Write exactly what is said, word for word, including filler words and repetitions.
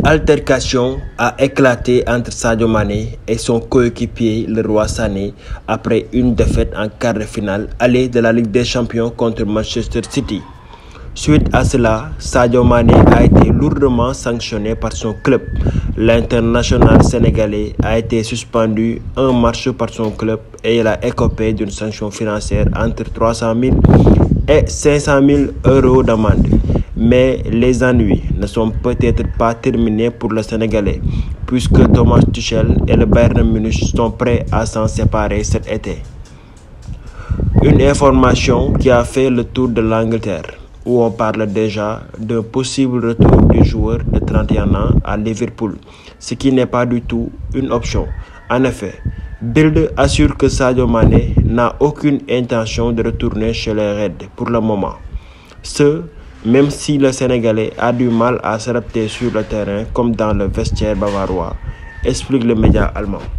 altercation a éclaté entre Sadio Mané et son coéquipier Leroy Sané après une défaite en quart de finale aller de la Ligue des Champions contre Manchester City. Suite à cela, Sadio Mané a été lourdement sanctionné par son club. L'international sénégalais a été suspendu un match par son club et il a écopé d'une sanction financière entre trois cent mille et cinq cent mille euros d'amende. Mais les ennuis ne sont peut-être pas terminés pour le Sénégalais, puisque Thomas Tuchel et le Bayern Munich sont prêts à s'en séparer cet été. Une information qui a fait le tour de l'Angleterre, où on parle déjà d'un possible retour du joueur de trente et un ans à Liverpool, ce qui n'est pas du tout une option. En effet, Bild assure que Sadio Mané n'a aucune intention de retourner chez les Reds pour le moment. Ce, même si le Sénégalais a du mal à s'adapter sur le terrain comme dans le vestiaire bavarois, explique le média allemand.